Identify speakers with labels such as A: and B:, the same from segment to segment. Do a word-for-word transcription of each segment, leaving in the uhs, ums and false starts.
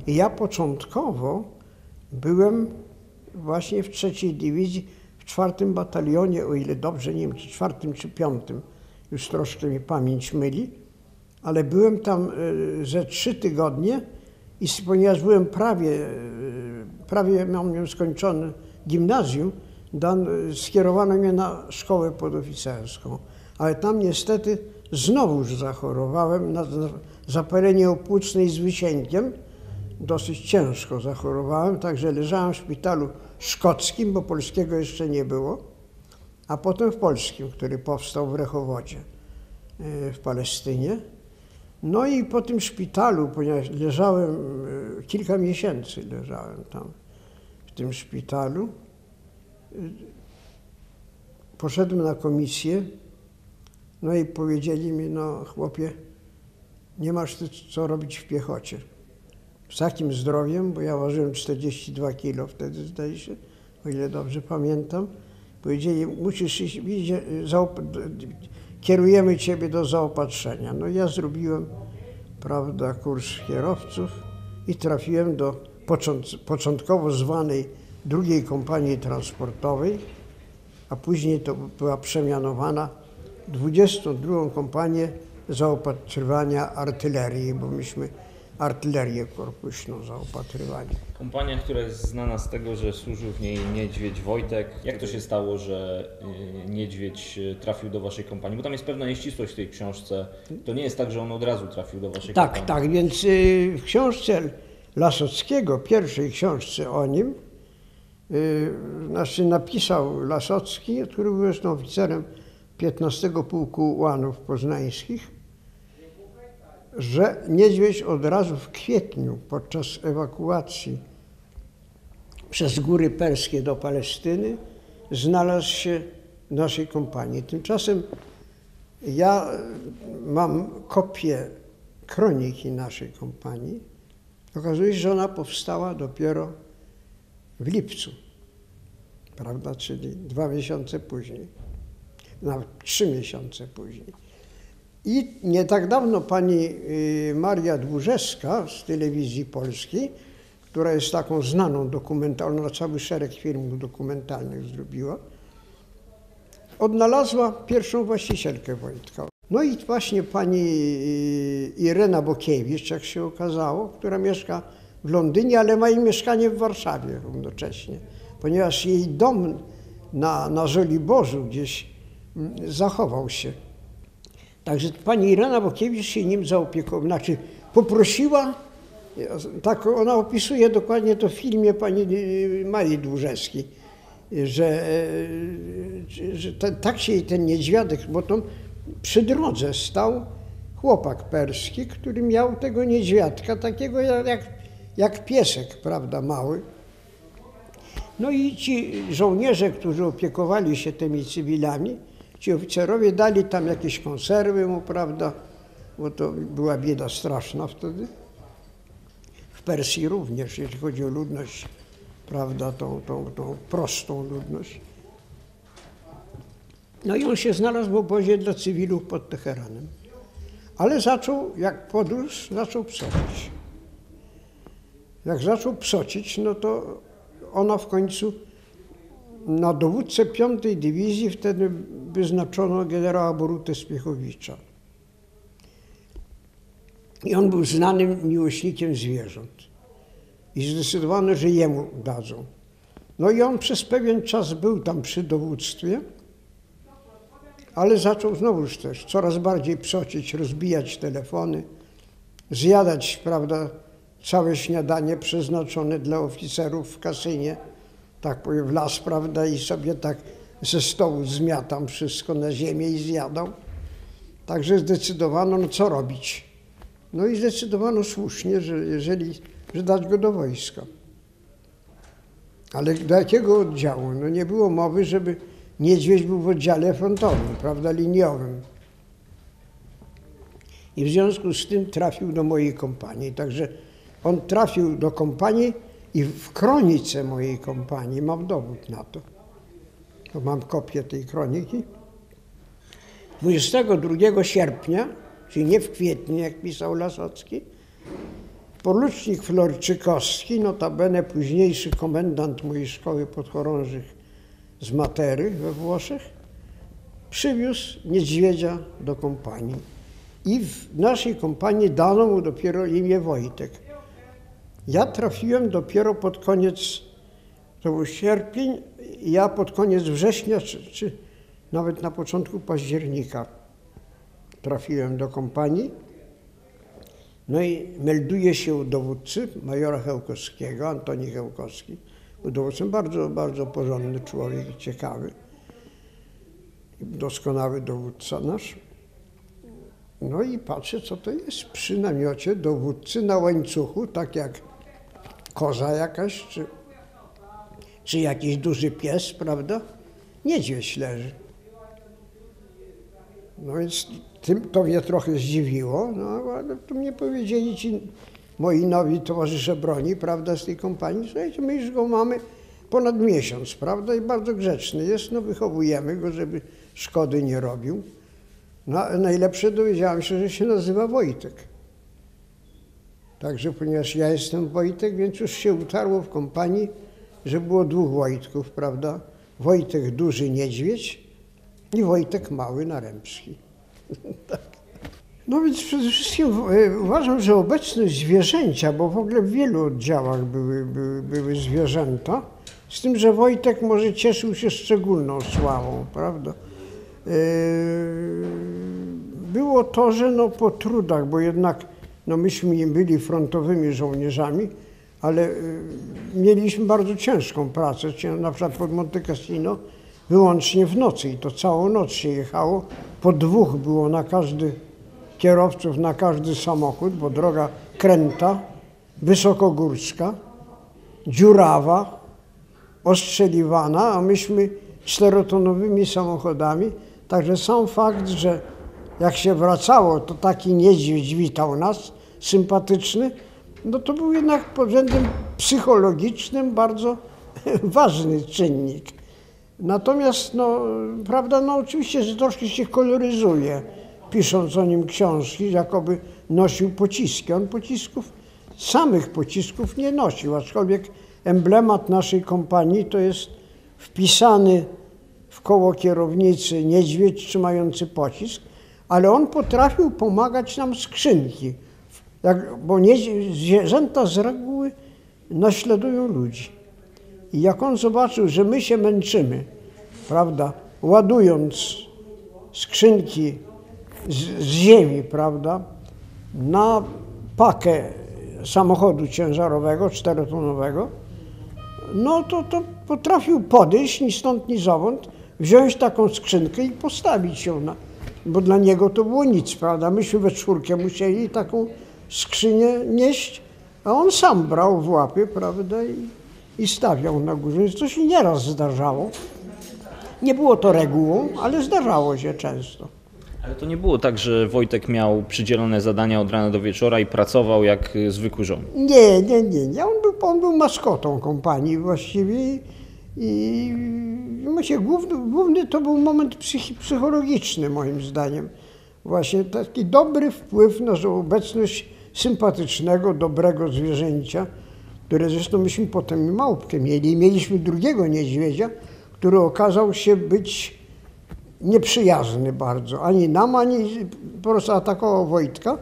A: I ja początkowo byłem właśnie w trzeciej dywizji, w czwartym batalionie, o ile dobrze, nie wiem, czy czwartym, czy piątym, już troszkę mi pamięć myli, ale byłem tam ze trzy tygodnie i ponieważ byłem prawie, prawie miałem skończone gimnazjum, dan, skierowano mnie na szkołę podoficerską, ale tam niestety znowuż zachorowałem na zapalenie płucnej z wysięgiem. Dosyć ciężko zachorowałem, także leżałem w szpitalu szkockim, bo polskiego jeszcze nie było, a potem w polskim, który powstał w Rechowodzie w Palestynie. No i po tym szpitalu, ponieważ leżałem, kilka miesięcy leżałem tam w tym szpitalu, poszedłem na komisję, no i powiedzieli mi, no chłopie, nie masz ty co robić w piechocie. Z takim zdrowiem, bo ja ważyłem czterdzieści dwa kilo wtedy, zdaje się, o ile dobrze pamiętam. Powiedzieli, musisz iść, kierujemy ciebie do zaopatrzenia. No ja zrobiłem, prawda, kurs kierowców i trafiłem do początkowo zwanej drugiej kompanii transportowej, a później to była przemianowana dwudziestą drugą kompanię zaopatrywania artylerii, bo myśmy artylerię korpuśną zaopatrywali.
B: Kompania, która jest znana z tego, że służył w niej niedźwiedź Wojtek. Jak to się stało, że niedźwiedź trafił do waszej kompanii? Bo tam jest pewna nieścisłość w tej książce. To nie jest tak, że on od razu trafił do waszej
A: tak,
B: kompanii.
A: Tak, tak, więc w książce Lasockiego, pierwszej książce o nim, znaczy napisał Lasocki, który był zresztą oficerem piętnastego Pułku Ułanów Poznańskich, że niedźwiedź od razu w kwietniu podczas ewakuacji przez Góry Perskie do Palestyny znalazł się w naszej kompanii. Tymczasem ja mam kopię kroniki naszej kompanii. Okazuje się, że ona powstała dopiero w lipcu, prawda, czyli dwa miesiące później, nawet trzy miesiące później. I nie tak dawno pani Maria Dłużewska z Telewizji Polskiej, która jest taką znaną dokumentalną, cały szereg filmów dokumentalnych zrobiła, odnalazła pierwszą właścicielkę Wojtka. No i właśnie pani Irena Bokiewicz, jak się okazało, która mieszka w Londynie, ale ma i mieszkanie w Warszawie równocześnie, ponieważ jej dom na, na Żoliborzu gdzieś zachował się. Także pani Irena Bokiewicz się nim zaopiekowała, znaczy poprosiła, tak ona opisuje dokładnie to w filmie pani Marii Dłużewskiej, że, że ten, tak się jej ten niedźwiadek, bo to przy drodze stał chłopak perski, który miał tego niedźwiadka, takiego jak, jak piesek, prawda, mały. No i ci żołnierze, którzy opiekowali się tymi cywilami, ci oficerowie dali tam jakieś konserwy mu, prawda, bo to była bieda straszna wtedy. W Persji również, jeśli chodzi o ludność, prawda, tą, tą, tą prostą ludność. No i on się znalazł w obozie dla cywilów pod Teheranem. Ale zaczął, jak podrósł, zaczął psocić. Jak zaczął psocić, no to ona w końcu na dowódcę piątej Dywizji wtedy wyznaczono generała Borutę Spiechowicza. I on był znanym miłośnikiem zwierząt. I zdecydowano, że jemu dadzą. No i on przez pewien czas był tam przy dowództwie, ale zaczął znowuż też coraz bardziej psocić, rozbijać telefony, zjadać, prawda, całe śniadanie przeznaczone dla oficerów w kasynie, tak powiem, w las, prawda, i sobie tak ze stołu zmiatam wszystko na ziemię i zjadał. Także zdecydowano, no co robić. No i zdecydowano słusznie, że jeżeli, że dać go do wojska. Ale do jakiego oddziału? No nie było mowy, żeby niedźwiedź był w oddziale frontowym, prawda, liniowym. I w związku z tym trafił do mojej kompanii. Także on trafił do kompanii i w kronice mojej kompanii, mam dowód na to, to mam kopię tej kroniki, dwudziestego drugiego sierpnia, czyli nie w kwietniu, jak pisał Lasocki, Porucznik Florczykowski, notabene późniejszy komendant mojej szkoły podchorążych z Matery we Włoszech, przywiózł niedźwiedzia do kompanii. I w naszej kompanii dano mu dopiero imię Wojtek. Ja trafiłem dopiero pod koniec, to był sierpień, ja pod koniec września, czy, czy nawet na początku października trafiłem do kompanii. No i melduje się u dowódcy, majora Chełkowskiego, Antoni Chełkowski. Był dowódcą bardzo, bardzo porządny człowiek i ciekawy. Doskonały dowódca nasz. No i patrzę, co to jest przy namiocie dowódcy na łańcuchu, tak jak koza jakaś, czy, czy jakiś duży pies, prawda? Niedźwiedź leży. No więc tym, to mnie trochę zdziwiło, no ale to mnie powiedzieli ci moi nowi towarzysze broni, prawda, z tej kompanii, słuchajcie, my już go mamy ponad miesiąc, prawda, i bardzo grzeczny jest, no wychowujemy go, żeby szkody nie robił. No, najlepsze dowiedziałem się, że się nazywa Wojtek. Także ponieważ ja jestem Wojtek, więc już się utarło w kompanii, że było dwóch Wojtków, prawda? Wojtek duży niedźwiedź i Wojtek mały naręczki. Tak. No więc przede wszystkim uważam, że obecność zwierzęcia, bo w ogóle w wielu oddziałach były, były, były zwierzęta, z tym, że Wojtek może cieszył się szczególną sławą, prawda? Było to, że no po trudach, bo jednak no myśmy nie byli frontowymi żołnierzami, ale mieliśmy bardzo ciężką pracę, na przykład pod Monte Cassino wyłącznie w nocy i to całą noc się jechało, po dwóch było na każdy kierowców, na każdy samochód, bo droga kręta, wysokogórska, dziurawa, ostrzeliwana, a myśmy czterotonowymi samochodami, także sam fakt, że jak się wracało, to taki niedźwiedź witał nas, sympatyczny, no to był jednak pod względem psychologicznym bardzo ważny czynnik. Natomiast, no, prawda, no oczywiście, że troszkę się koloryzuje, pisząc o nim książki, jakoby nosił pociski. On pocisków, samych pocisków nie nosił, aczkolwiek emblemat naszej kompanii to jest wpisany w koło kierownicy niedźwiedź trzymający pocisk, ale on potrafił pomagać nam skrzynki, jak, bo zwierzęta z reguły naśladują ludzi. I jak on zobaczył, że my się męczymy, prawda, ładując skrzynki z, z ziemi, prawda, na pakę samochodu ciężarowego, czterotonowego, no to, to potrafił podejść ni stąd, ni zowąd, wziąć taką skrzynkę i postawić ją na, bo dla niego to było nic, prawda, myśmy we czwórkę musieli taką skrzynię nieść, a on sam brał w łapy, prawda, i, i stawiał na górze, więc to się nieraz zdarzało. Nie było to regułą, ale zdarzało się często.
B: Ale to nie było tak, że Wojtek miał przydzielone zadania od rana do wieczora i pracował jak zwykły żołnierz?
A: Nie, nie, nie, nie. On był, on był maskotą kompanii właściwie i myślę, główny, główny to był moment psychi, psychologiczny moim zdaniem. Właśnie taki dobry wpływ na obecność sympatycznego, dobrego zwierzęcia, które zresztą myśmy potem i małpkę mieli. I mieliśmy drugiego niedźwiedzia, który okazał się być nieprzyjazny bardzo, ani nam, ani po prostu atakował Wojtka.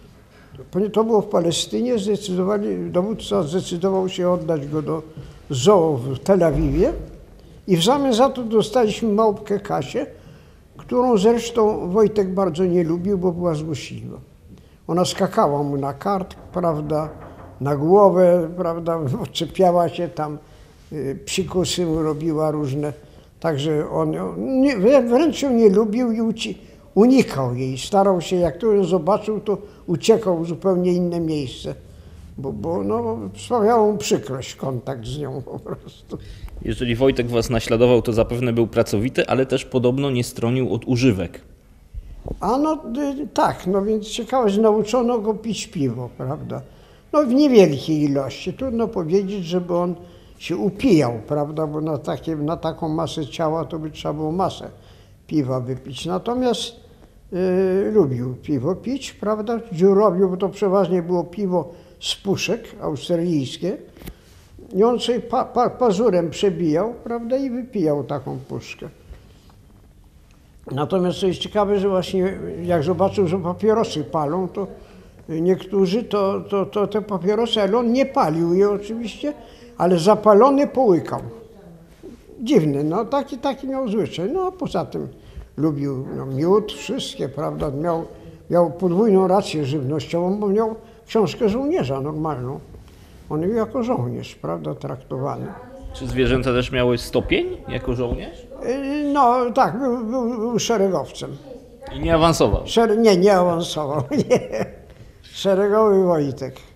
A: To było w Palestynie, zdecydowali, dowódca zdecydował się oddać go do zoo w Tel Awiwie i w zamian za to dostaliśmy małpkę Kasię, którą zresztą Wojtek bardzo nie lubił, bo była złośliwa. Ona skakała mu na kark, prawda, na głowę, prawda, odczepiała się tam, psikusy mu robiła różne. Także on nie, wręcz ją nie lubił i uci, unikał jej. Starał się, jak to ją zobaczył, to uciekał w zupełnie inne miejsce, bo, bo no, sprawiało mu przykrość kontakt z nią po prostu.
B: Jeżeli Wojtek was naśladował, to zapewne był pracowity, ale też podobno nie stronił od używek.
A: A no y, tak, no więc ciekawe, że nauczono go pić piwo, prawda? No w niewielkiej ilości. Trudno powiedzieć, żeby on się upijał, prawda, bo na, takie, na taką masę ciała to by trzeba było masę piwa wypić. Natomiast y, lubił piwo pić, prawda, dziurowił, bo to przeważnie było piwo z puszek australijskie i on sobie pa, pa, pazurem przebijał, prawda, i wypijał taką puszkę. Natomiast co jest ciekawe, że właśnie jak zobaczył, że papierosy palą, to niektórzy to, to, to te papierosy, ale on nie palił je oczywiście, ale zapalony połykał. Dziwny, no taki, taki miał zwyczaj. No a poza tym lubił no, miód, wszystkie, prawda, miał, miał podwójną rację żywnościową, bo miał książkę żołnierza normalną. On był jako żołnierz, prawda, traktowany.
B: Czy zwierzęta też miały stopień jako żołnierz?
A: Yy, No tak, był, był, był szeregowcem.
B: I nie awansował?
A: Szer nie, nie awansował, nie. Szeregowy Wojtek.